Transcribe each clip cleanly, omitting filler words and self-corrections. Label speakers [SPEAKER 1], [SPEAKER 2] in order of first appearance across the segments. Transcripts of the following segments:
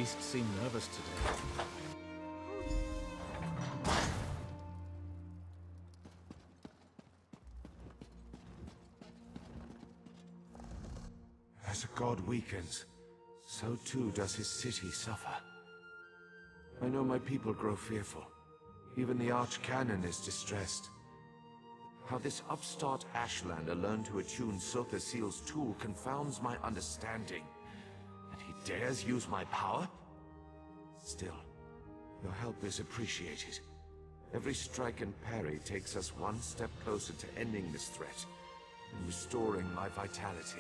[SPEAKER 1] beast seem nervous today.
[SPEAKER 2] As a god weakens, so too does his city suffer. I know my people grow fearful. Even the Archcanon is distressed. How this upstart Ashlander learned to attune Sothasil's tool confounds my understanding. And he dares use my power? Still, your help is appreciated. Every strike and parry takes us one step closer to ending this threat and restoring my vitality.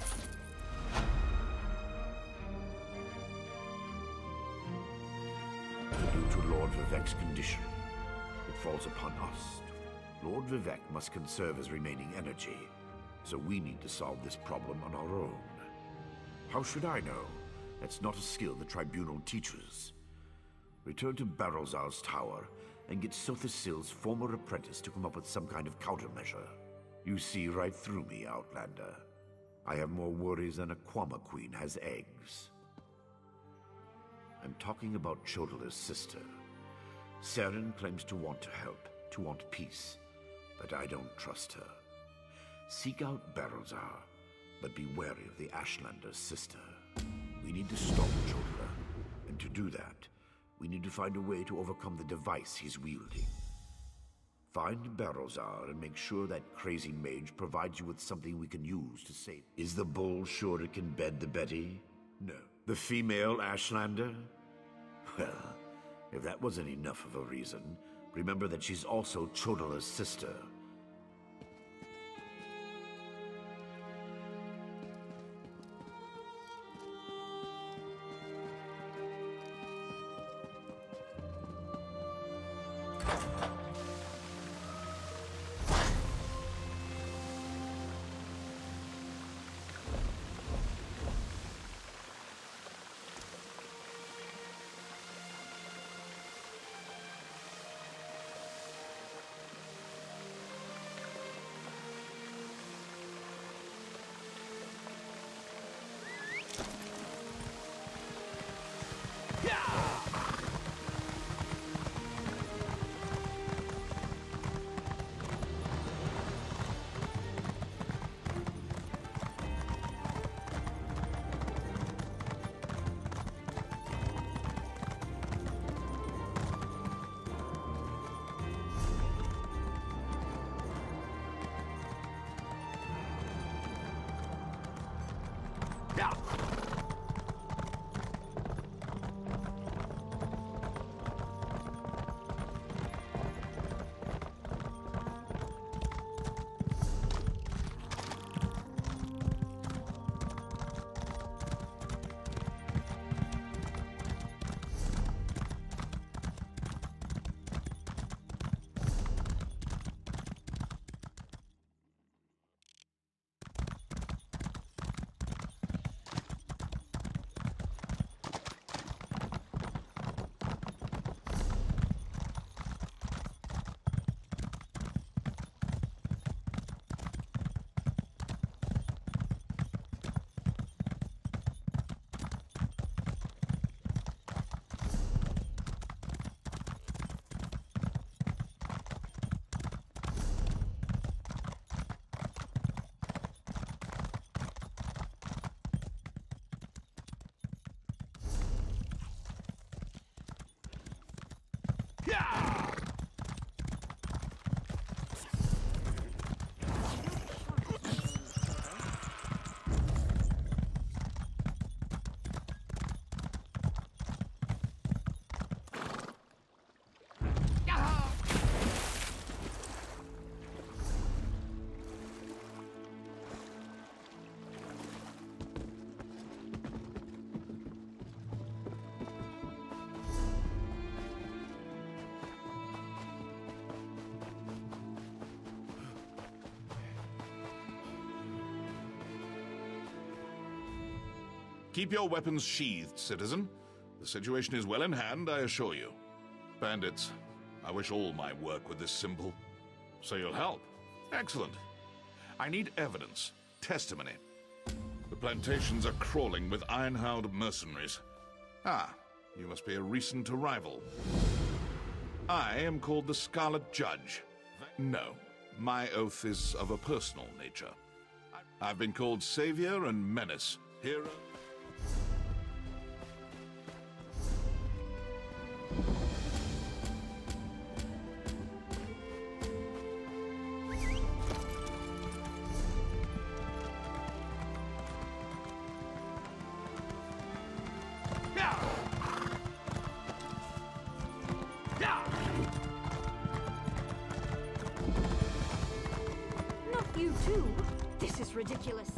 [SPEAKER 3] Due to Lord Vivek's condition, it falls upon us. Lord Vivek must conserve his remaining energy, so we need to solve this problem on our own. How should I know? That's not a skill the Tribunal teaches. Return to Barrelzar's tower and get Sothasil's former apprentice to come up with some kind of countermeasure. You see right through me, Outlander. I have more worries than a Kwama queen has eggs. I'm talking about Chodala's sister. Seren claims to want to help, to want peace, but I don't trust her. Seek out Barrelzar, but be wary of the Ashlander's sister. We need to stop Chodala, and to do that, we need to find a way to overcome the device he's wielding. Find Barrelzar and make sure that crazy mage provides you with something we can use to save. Is the bull sure it can bed the Betty? No. The female Ashlander? Well, if that wasn't enough of a reason, remember that she's also Chodala's sister.
[SPEAKER 4] Keep your weapons sheathed, citizen. The situation is well in hand, I assure you. Bandits, I wish all my work were this simple. So you'll help? Excellent. I need evidence, testimony. The plantations are crawling with iron-howled mercenaries. Ah, you must be a recent arrival. I am called the Scarlet Judge. No, my oath is of a personal nature. I've been called Savior and Menace, Hero...
[SPEAKER 1] Not you too. This is ridiculous.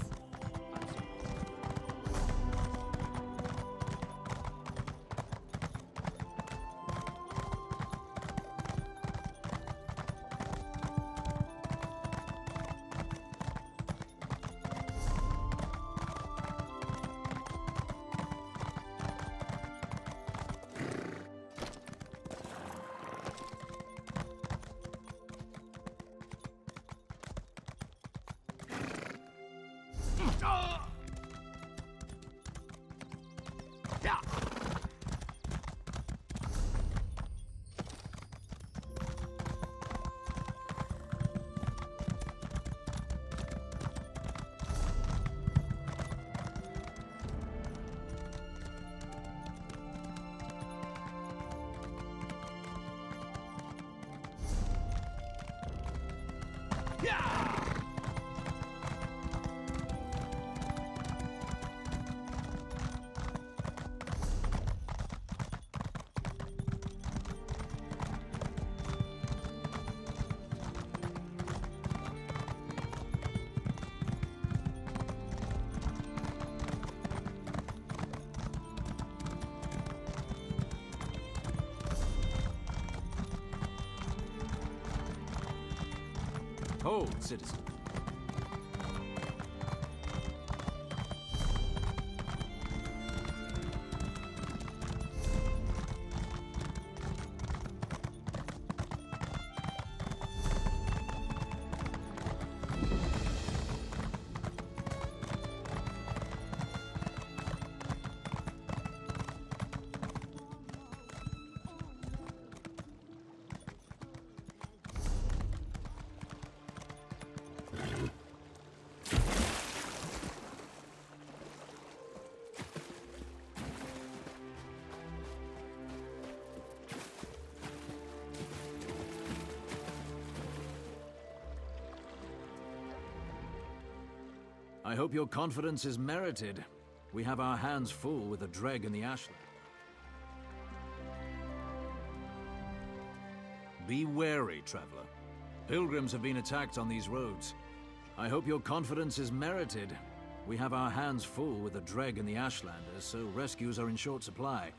[SPEAKER 5] Hold, citizen. I hope your confidence is merited. We have our hands full with the Dreg and the Ashland. Be wary, traveler. Pilgrims have been attacked on these roads. I hope your confidence is merited. We have our hands full with the Dreg and the Ashlanders, so rescues are in short supply.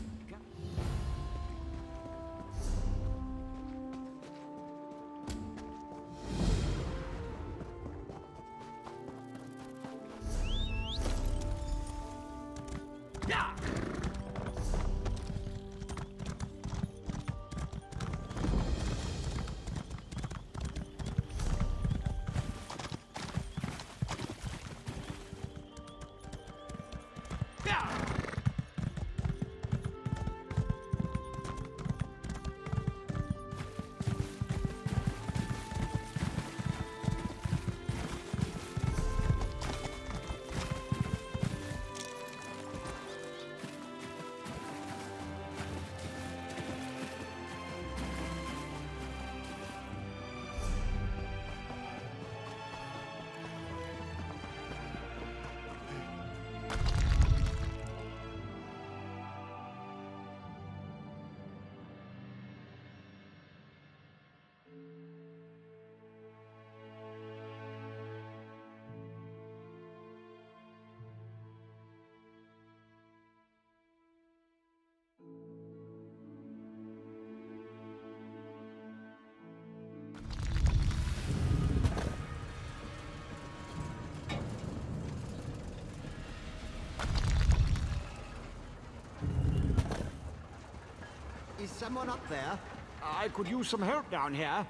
[SPEAKER 6] Is someone up there? I could use some help down here.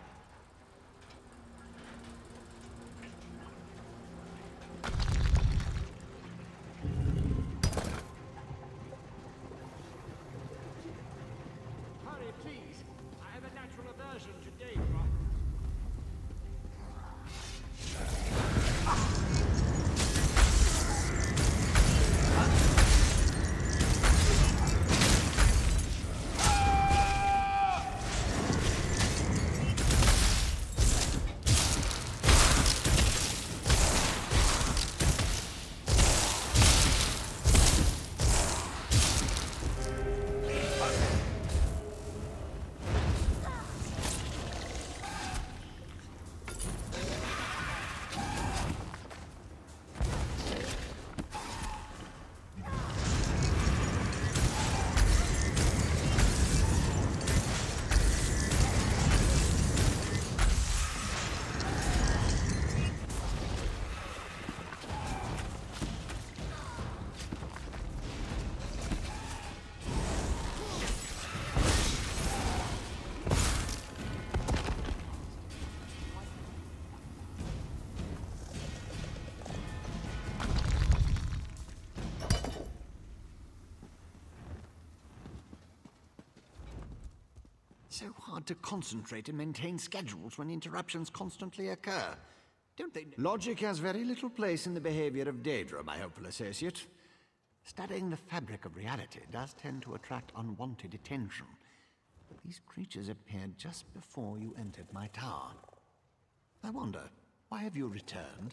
[SPEAKER 6] so hard to concentrate and maintain schedules when interruptions constantly occur. Don't they? Logic has very little place in the behavior of Daedra, my hopeful associate. Studying the fabric of reality does tend to attract unwanted attention. But these creatures appeared just before you entered my tower. I wonder, why have you returned?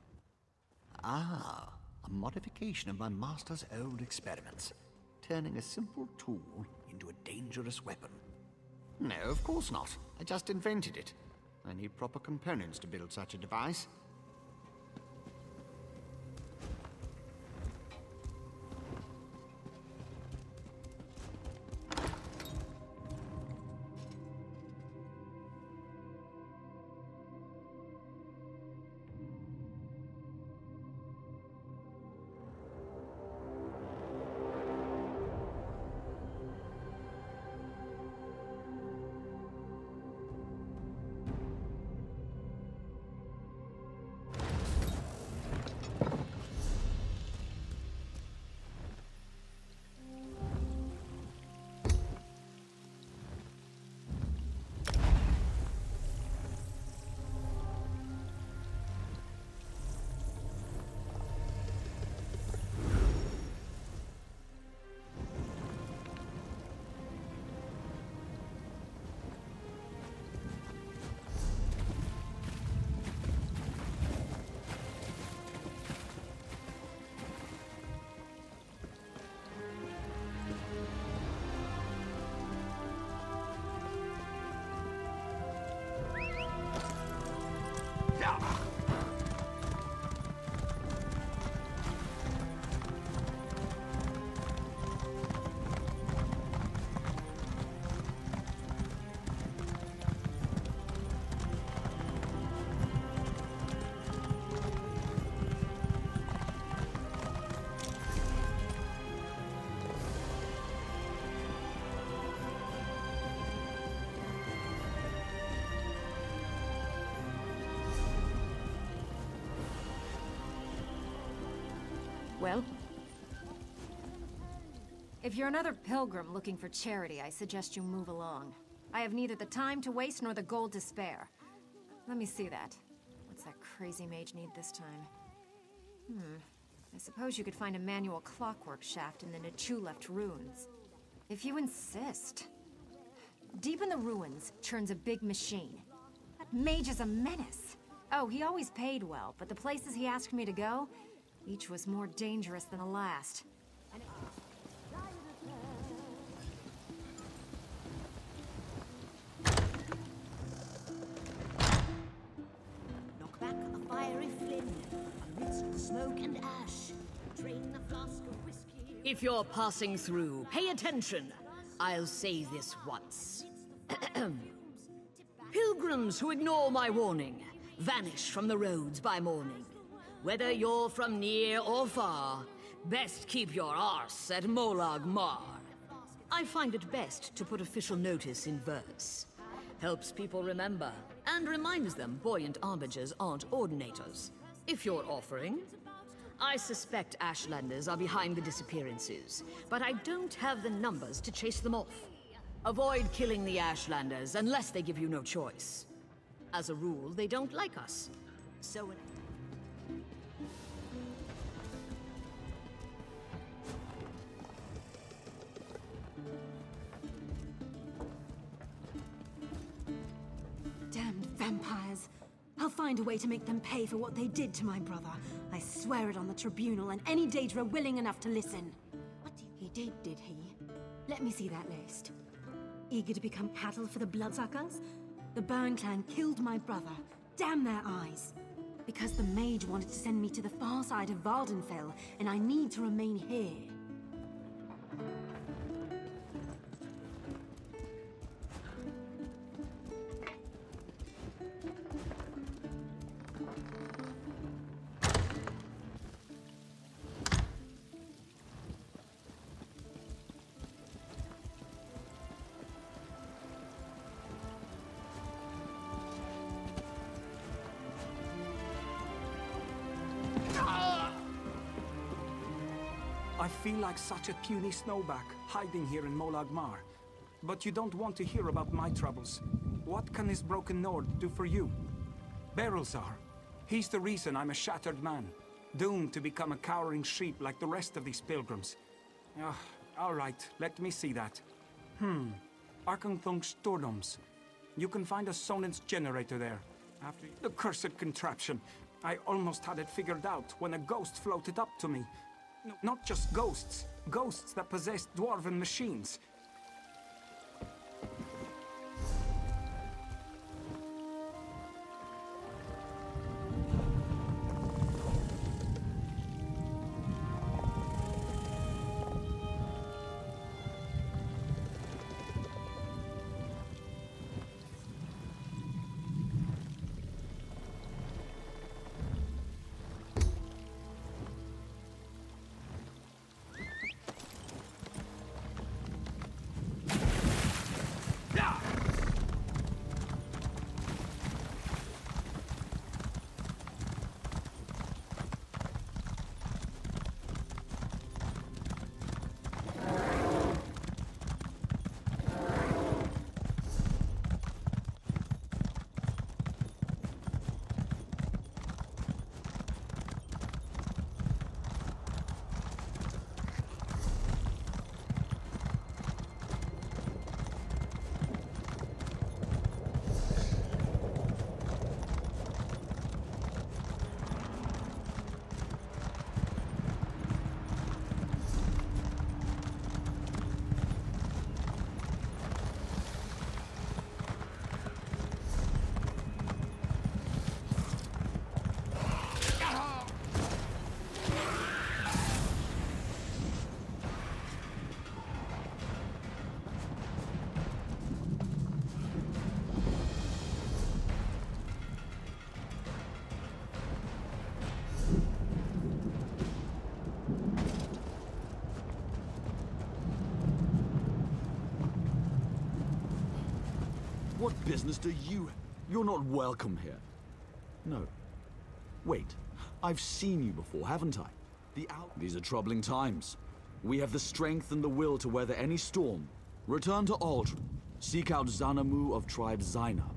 [SPEAKER 6] Ah, a modification of my master's old experiments, turning a simple tool into a dangerous weapon. No, of course not. I just invented it. I need proper components to build such a device.
[SPEAKER 1] Well? If you're another pilgrim looking for charity, I suggest you move along. I have neither the time to waste nor the gold to spare. Let me see that. What's that crazy mage need this time? I suppose you could find a manual clockwork shaft in the Nichuleft ruins. If you insist. Deep in the ruins churns a big machine. That mage is a menace. Oh, he always paid well, but the places he asked me to go, each was more dangerous than the last.
[SPEAKER 7] Knock back a fiery flame amidst the smoke and ash. Drain the flask of whiskey.
[SPEAKER 8] If you're passing through, pay attention. I'll say this once. Pilgrims who ignore my warning vanish from the roads by morning. Whether you're from near or far, best keep your arse at Molag Mar. I find it best to put official notice in verse. Helps people remember, and reminds them buoyant arbingers aren't ordinators. If you're offering, I suspect Ashlanders are behind the disappearances, but I don't have the numbers to chase them off. Avoid killing the Ashlanders unless they give you no choice. As a rule, they don't like us. So...
[SPEAKER 1] Damned vampires. I'll find a way to make them pay for what they did to my brother. I swear it on the tribunal and any Daedra willing enough to listen. He did he? Let me see that list. Eager to become cattle for the Bloodsuckers? The Burn clan killed my brother. Damn their eyes. Because the mage wanted to send me to the far side of Vardenfell, and I need to remain here.
[SPEAKER 9] I feel like such a puny snowback, hiding here in Molag Mar. But you don't want to hear about my troubles. What can this broken Nord do for you? Berylzar. He's the reason I'm a shattered man, doomed to become a cowering sheep like the rest of these pilgrims. All right, let me see that. Arkanthung Stordoms. You can find a Sonance generator there. After the cursed contraption. I almost had it figured out when a ghost floated up to me. No, not just ghosts. Ghosts that possessed dwarven machines.
[SPEAKER 10] What business do you... You're not welcome here. No. Wait. I've seen you before, haven't I? These are troubling times. We have the strength and the will to weather any storm. Return to Aldrin. Seek out Xanamu of tribe Zainab.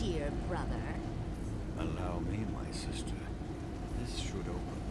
[SPEAKER 7] dear brother.
[SPEAKER 6] Allow me, my sister. This should open